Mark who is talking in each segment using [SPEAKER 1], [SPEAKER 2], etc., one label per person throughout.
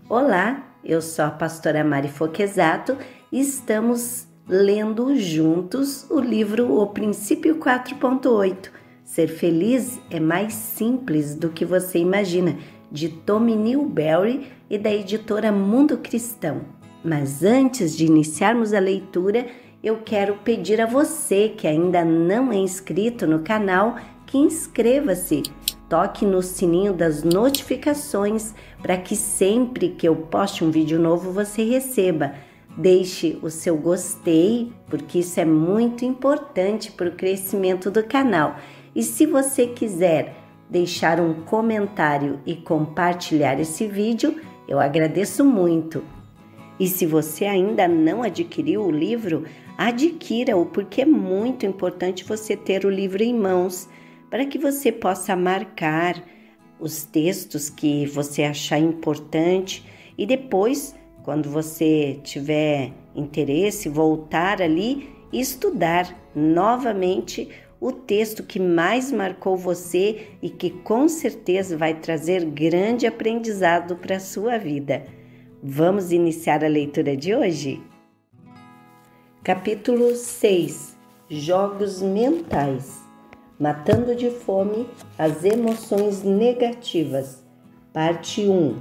[SPEAKER 1] Olá, eu sou a pastora Mari Foquesato e estamos lendo juntos o livro O Princípio 4.8. Ser feliz é mais simples do que você imagina, de Tommy Newberry e da editora Mundo Cristão. Mas antes de iniciarmos a leitura, eu quero pedir a você que ainda não é inscrito no canal que inscreva-se. Toque no sininho das notificações para que sempre que eu poste um vídeo novo você receba. Deixe o seu gostei, porque isso é muito importante para o crescimento do canal. E se você quiser deixar um comentário e compartilhar esse vídeo, eu agradeço muito. E se você ainda não adquiriu o livro, adquira-o, porque é muito importante você ter o livro em mãos, para que você possa marcar os textos que você achar importante e depois, quando você tiver interesse, voltar ali e estudar novamente o texto que mais marcou você e que com certeza vai trazer grande aprendizado para a sua vida. Vamos iniciar a leitura de hoje? Capítulo 6. Jogos mentais. Matando de fome as emoções negativas. Parte 1.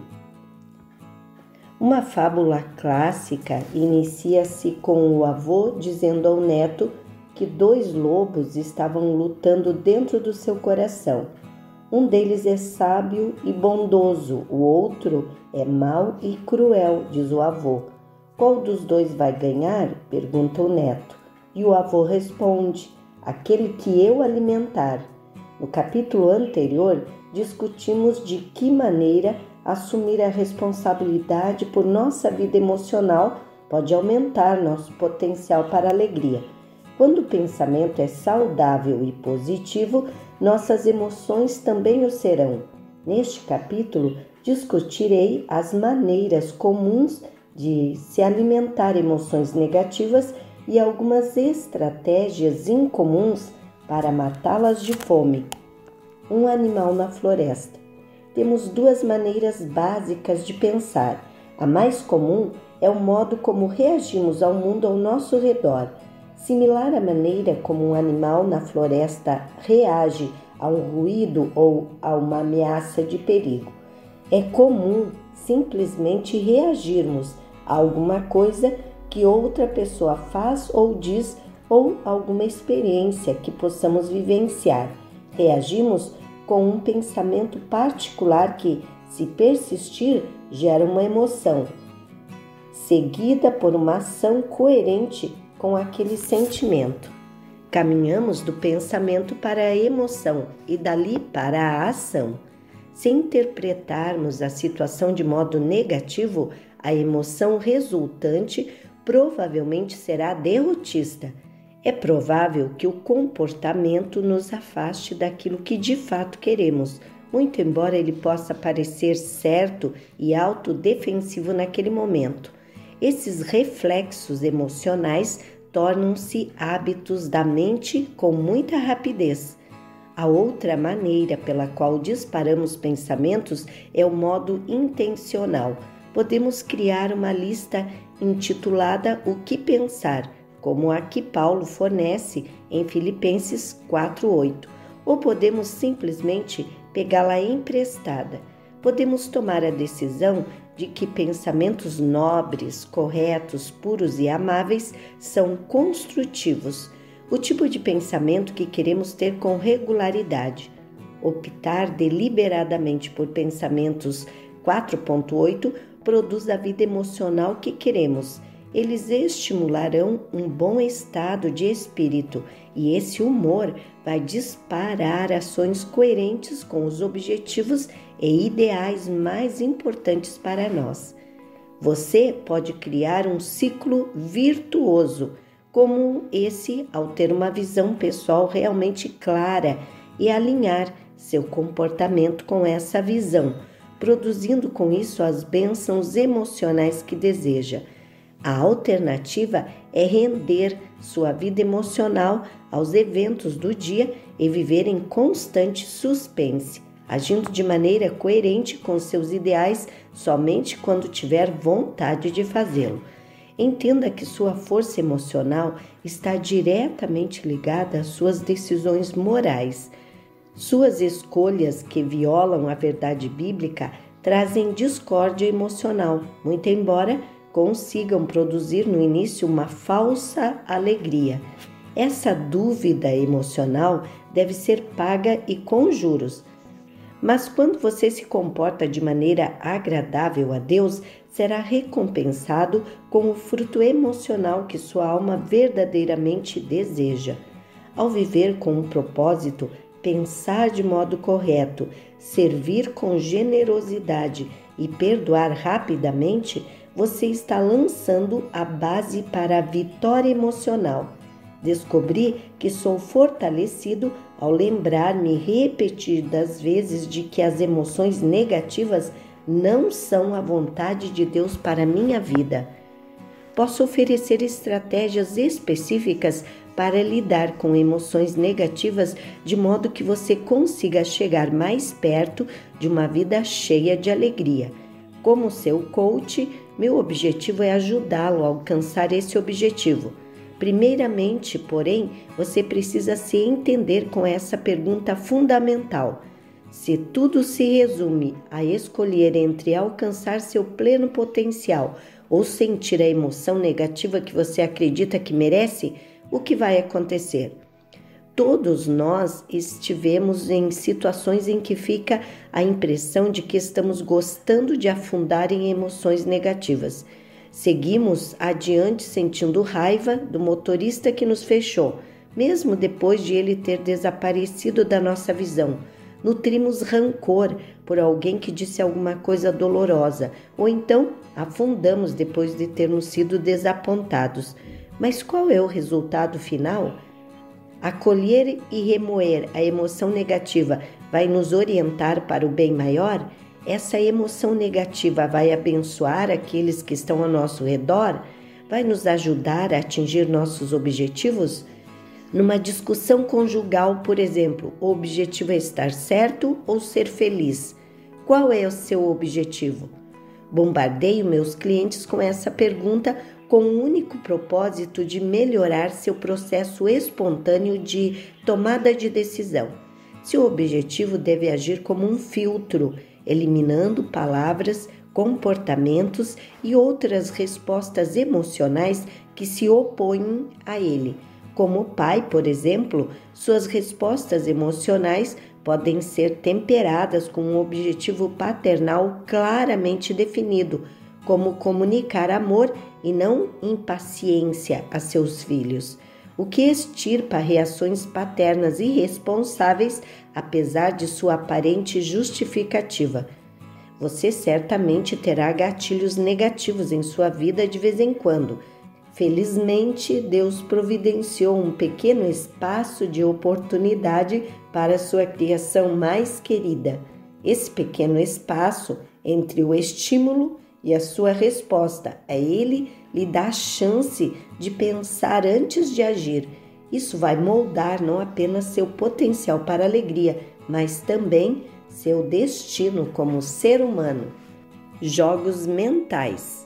[SPEAKER 1] Uma fábula clássica inicia-se com o avô dizendo ao neto que 2 lobos estavam lutando dentro do seu coração. Um deles é sábio e bondoso, o outro é mau e cruel, diz o avô. Qual dos 2 vai ganhar? Pergunta o neto. E o avô responde: aquele que eu alimentar. No capítulo anterior, discutimos de que maneira assumir a responsabilidade por nossa vida emocional pode aumentar nosso potencial para a alegria. Quando o pensamento é saudável e positivo, nossas emoções também o serão. Neste capítulo, discutirei as maneiras comuns de se alimentar emoções negativas e algumas estratégias incomuns para matá-las de fome. Um animal na floresta. Temos 2 maneiras básicas de pensar. A mais comum é o modo como reagimos ao mundo ao nosso redor, similar à maneira como um animal na floresta reage a um ruído ou a uma ameaça de perigo. É comum simplesmente reagirmos a alguma coisa que outra pessoa faz ou diz ou alguma experiência que possamos vivenciar. Reagimos com um pensamento particular que, se persistir, gera uma emoção, seguida por uma ação coerente com aquele sentimento. Caminhamos do pensamento para a emoção e dali para a ação. Se interpretarmos a situação de modo negativo, a emoção resultante provavelmente será derrotista. É provável que o comportamento nos afaste daquilo que de fato queremos, muito embora ele possa parecer certo e autodefensivo naquele momento. Esses reflexos emocionais tornam-se hábitos da mente com muita rapidez. A outra maneira pela qual disparamos pensamentos é o modo intencional. Podemos criar uma lista intitulada O que pensar, como a que Paulo fornece em Filipenses 4:8, ou podemos simplesmente pegá-la emprestada. Podemos tomar a decisão de que pensamentos nobres, corretos, puros e amáveis são construtivos, o tipo de pensamento que queremos ter com regularidade. Optar deliberadamente por pensamentos 4.8 produz a vida emocional que queremos. Eles estimularão um bom estado de espírito e esse humor vai disparar ações coerentes com os objetivos e ideais mais importantes para nós. Você pode criar um ciclo virtuoso como esse ao ter uma visão pessoal realmente clara e alinhar seu comportamento com essa visão, produzindo com isso as bênçãos emocionais que deseja. A alternativa é render sua vida emocional aos eventos do dia e viver em constante suspense. agindo de maneira coerente com seus ideais somente quando tiver vontade de fazê-lo. Entenda que sua força emocional está diretamente ligada às suas decisões morais. Suas escolhas que violam a verdade bíblica trazem discórdia emocional, muito embora consigam produzir no início uma falsa alegria. Essa dúvida emocional deve ser paga e com juros. Mas quando você se comporta de maneira agradável a Deus, será recompensado com o fruto emocional que sua alma verdadeiramente deseja. Ao viver com um propósito, pensar de modo correto, servir com generosidade e perdoar rapidamente, você está lançando a base para a vitória emocional. Descobri que sou fortalecido ao lembrar-me repetidas vezes de que as emoções negativas não são a vontade de Deus para a minha vida. Posso oferecer estratégias específicas para lidar com emoções negativas de modo que você consiga chegar mais perto de uma vida cheia de alegria. Como seu coach, meu objetivo é ajudá-lo a alcançar esse objetivo. Primeiramente, porém, você precisa se entender com essa pergunta fundamental. Se tudo se resume a escolher entre alcançar seu pleno potencial ou sentir a emoção negativa que você acredita que merece, o que vai acontecer? Todos nós estivemos em situações em que fica a impressão de que estamos gostando de afundar em emoções negativas. Seguimos adiante sentindo raiva do motorista que nos fechou, mesmo depois de ele ter desaparecido da nossa visão. Nutrimos rancor por alguém que disse alguma coisa dolorosa, ou então afundamos depois de termos sido desapontados. Mas qual é o resultado final? Acolher e remoer a emoção negativa vai nos orientar para o bem maior? Essa emoção negativa vai abençoar aqueles que estão ao nosso redor? Vai nos ajudar a atingir nossos objetivos? Numa discussão conjugal, por exemplo, o objetivo é estar certo ou ser feliz? Qual é o seu objetivo? Bombardeio meus clientes com essa pergunta com o único propósito de melhorar seu processo espontâneo de tomada de decisão. Seu objetivo deve agir como um filtro, eliminando palavras, comportamentos e outras respostas emocionais que se opõem a ele. Como pai, por exemplo, suas respostas emocionais podem ser temperadas com um objetivo paternal claramente definido, como comunicar amor e não impaciência a seus filhos, o que extirpa reações paternas irresponsáveis, apesar de sua aparente justificativa. Você certamente terá gatilhos negativos em sua vida de vez em quando. Felizmente, Deus providenciou um pequeno espaço de oportunidade para sua criação mais querida. Esse pequeno espaço entre o estímulo e a sua resposta a ele lhe dá a chance de pensar antes de agir. Isso vai moldar não apenas seu potencial para alegria, mas também seu destino como ser humano. Jogos mentais.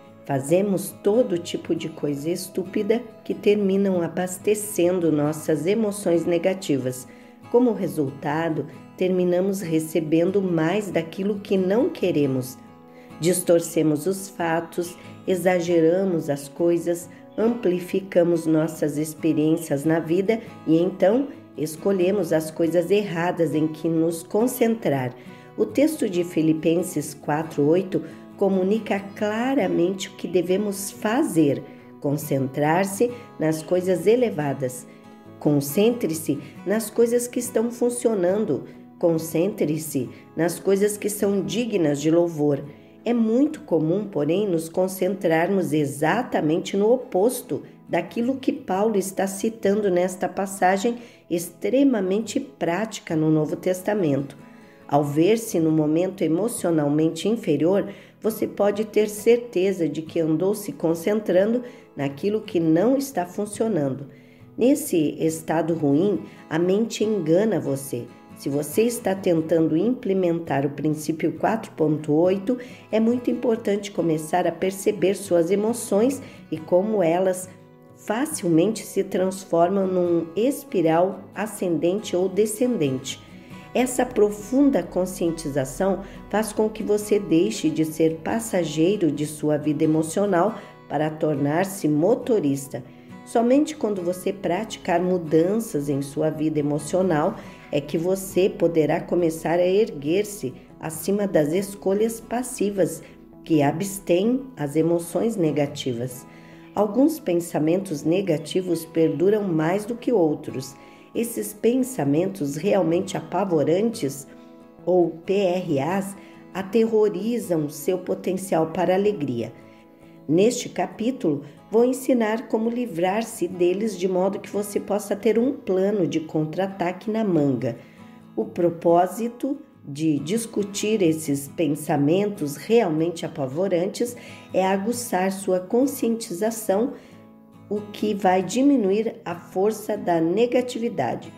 [SPEAKER 1] Fazemos todo tipo de coisa estúpida que terminam abastecendo nossas emoções negativas. Como resultado, terminamos recebendo mais daquilo que não queremos. Distorcemos os fatos, exageramos as coisas, amplificamos nossas experiências na vida e então escolhemos as coisas erradas em que nos concentrar. O texto de Filipenses 4:8 comunica claramente o que devemos fazer: concentrar-se nas coisas elevadas. Concentre-se nas coisas que estão funcionando. Concentre-se nas coisas que são dignas de louvor. É muito comum, porém, nos concentrarmos exatamente no oposto daquilo que Paulo está citando nesta passagem extremamente prática no Novo Testamento. Ao ver-se no momento emocionalmente inferior, você pode ter certeza de que andou se concentrando naquilo que não está funcionando. Nesse estado ruim, a mente engana você. Se você está tentando implementar o princípio 4.8, é muito importante começar a perceber suas emoções e como elas facilmente se transformam num espiral ascendente ou descendente. Essa profunda conscientização faz com que você deixe de ser passageiro de sua vida emocional para tornar-se motorista. Somente quando você praticar mudanças em sua vida emocional é que você poderá começar a erguer-se acima das escolhas passivas que abstêm as emoções negativas. Alguns pensamentos negativos perduram mais do que outros. Esses pensamentos realmente apavorantes, ou PRAs, aterrorizam seu potencial para alegria. Neste capítulo, vou ensinar como livrar-se deles de modo que você possa ter um plano de contra-ataque na manga. O propósito de discutir esses pensamentos realmente apavorantes é aguçar sua conscientização, o que vai diminuir a força da negatividade.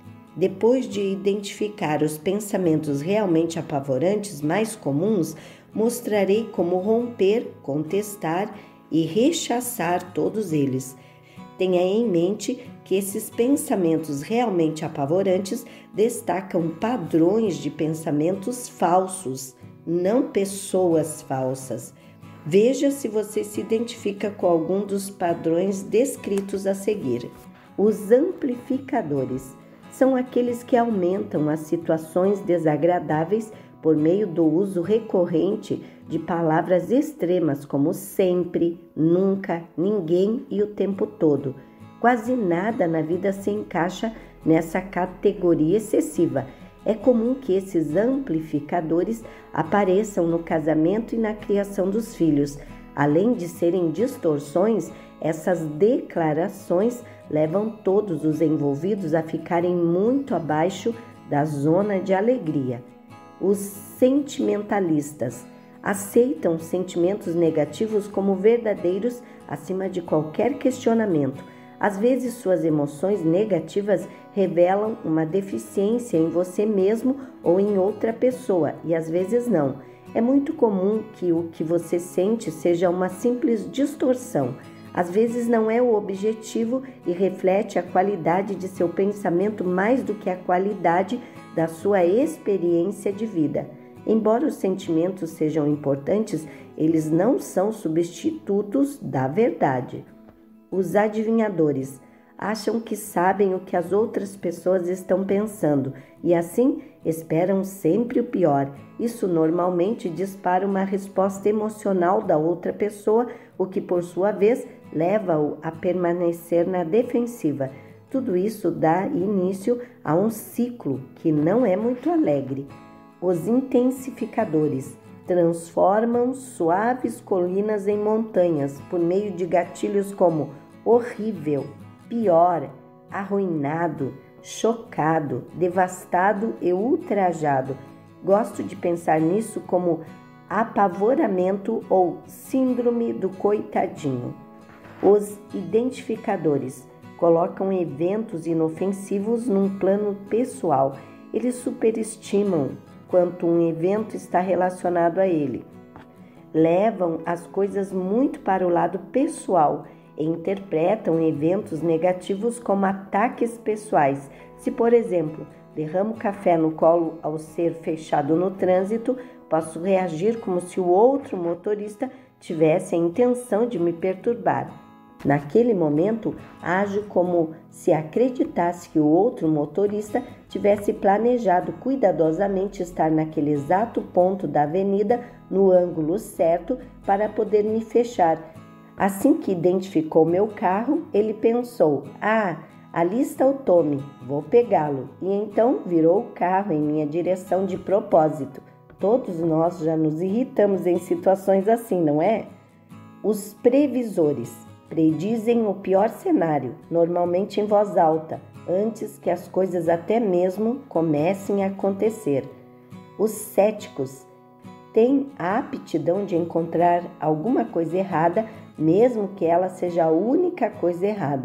[SPEAKER 1] Depois de identificar os pensamentos realmente apavorantes mais comuns, mostrarei como romper, contestar e rechaçar todos eles. Tenha em mente que esses pensamentos realmente apavorantes destacam padrões de pensamentos falsos, não pessoas falsas. Veja se você se identifica com algum dos padrões descritos a seguir. Os amplificadores são aqueles que aumentam as situações desagradáveis por meio do uso recorrente de palavras extremas como sempre, nunca, ninguém e o tempo todo. Quase nada na vida se encaixa nessa categoria excessiva. É comum que esses amplificadores apareçam no casamento e na criação dos filhos. Além de serem distorções, essas declarações levam todos os envolvidos a ficarem muito abaixo da zona de alegria. Os sentimentalistas aceitam sentimentos negativos como verdadeiros acima de qualquer questionamento. Às vezes, suas emoções negativas revelam uma deficiência em você mesmo ou em outra pessoa, e às vezes não. É muito comum que o que você sente seja uma simples distorção. Às vezes não é o objetivo e reflete a qualidade de seu pensamento mais do que a qualidade da sua experiência de vida. Embora os sentimentos sejam importantes, eles não são substitutos da verdade. Os adivinhadores acham que sabem o que as outras pessoas estão pensando e assim esperam sempre o pior. Isso normalmente dispara uma resposta emocional da outra pessoa, o que por sua vez leva-o a permanecer na defensiva. Tudo isso dá início a um ciclo que não é muito alegre. Os intensificadores transformam suaves colinas em montanhas por meio de gatilhos como horrível, pior, arruinado, chocado, devastado e ultrajado. Gosto de pensar nisso como apavoramento ou síndrome do coitadinho. Os identificadores colocam eventos inofensivos num plano pessoal. Eles superestimam quanto um evento está relacionado a ele. Levam as coisas muito para o lado pessoal e interpretam eventos negativos como ataques pessoais. Se, por exemplo, derramo café no colo ao ser fechado no trânsito, posso reagir como se o outro motorista tivesse a intenção de me perturbar. Naquele momento, ajo como se acreditasse que o outro motorista tivesse planejado cuidadosamente estar naquele exato ponto da avenida, no ângulo certo, para poder me fechar. Assim que identificou meu carro, ele pensou: ali está o Tommy, vou pegá-lo. E então virou o carro em minha direção de propósito. Todos nós já nos irritamos em situações assim, não é? Os previsores predizem o pior cenário, normalmente em voz alta, antes que as coisas até mesmo comecem a acontecer. Os céticos têm a aptidão de encontrar alguma coisa errada, mesmo que ela seja a única coisa errada.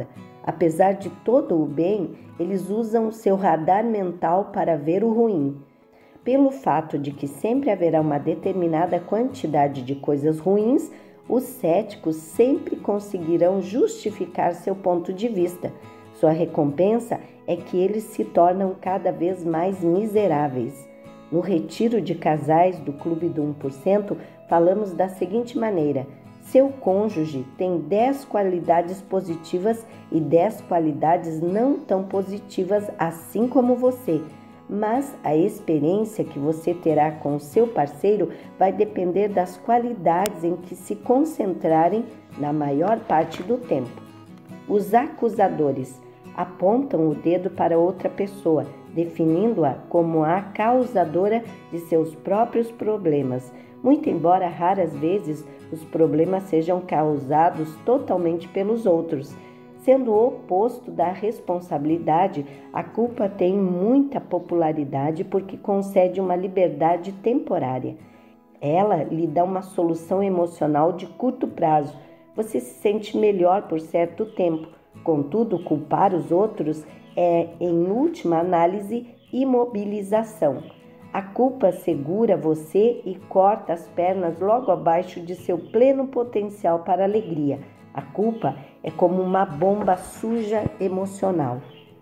[SPEAKER 1] Apesar de todo o bem, eles usam seu radar mental para ver o ruim. Pelo fato de que sempre haverá uma determinada quantidade de coisas ruins, os céticos sempre conseguirão justificar seu ponto de vista. Sua recompensa é que eles se tornam cada vez mais miseráveis. No retiro de casais do Clube do 1%, falamos da seguinte maneira: seu cônjuge tem 10 qualidades positivas e 10 qualidades não tão positivas, assim como você. Mas a experiência que você terá com o seu parceiro vai depender das qualidades em que se concentrarem na maior parte do tempo. Os acusadores apontam o dedo para outra pessoa, definindo-a como a causadora de seus próprios problemas, muito embora raras vezes os problemas sejam causados totalmente pelos outros. Sendo o oposto da responsabilidade, a culpa tem muita popularidade porque concede uma liberdade temporária. Ela lhe dá uma solução emocional de curto prazo. Você se sente melhor por certo tempo. Contudo, culpar os outros é, em última análise, imobilização. A culpa segura você e corta as pernas logo abaixo de seu pleno potencial para a alegria. A culpa é como uma bomba suja emocional.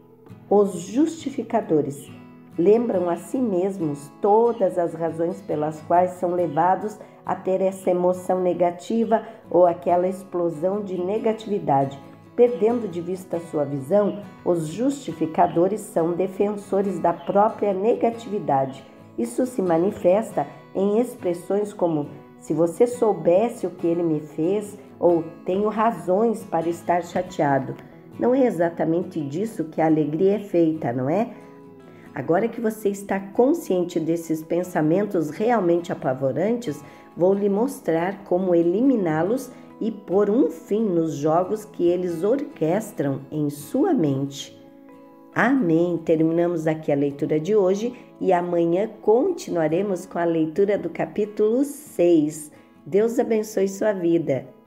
[SPEAKER 1] Os justificadores lembram a si mesmos todas as razões pelas quais são levados a ter essa emoção negativa ou aquela explosão de negatividade. Perdendo de vista sua visão, os justificadores são defensores da própria negatividade. Isso se manifesta em expressões como: se você soubesse o que ele me fez, ou tenho razões para estar chateado. Não é exatamente disso que a alegria é feita, não é? Agora que você está consciente desses pensamentos realmente apavorantes, vou lhe mostrar como eliminá-los e pôr um fim nos jogos que eles orquestram em sua mente. Amém! Terminamos aqui a leitura de hoje e amanhã continuaremos com a leitura do capítulo 6. Deus abençoe sua vida.